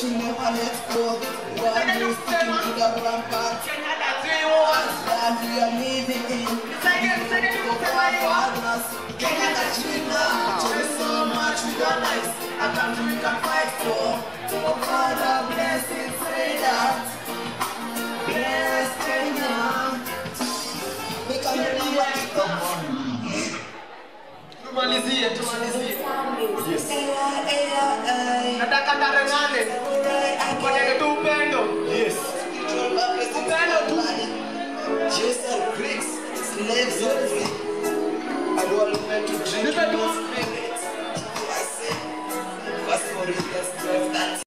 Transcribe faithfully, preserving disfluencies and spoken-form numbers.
she never let go. One day sticking to the rampart. As we are living in the fathers. Kenya Kachina, tell so much we got nice. A country we can fight for. Oh Father, blessings, say that. Bless Kenya. Because you know what is going. Tumalizie, tumalizie. Yes. Nataka tarengane.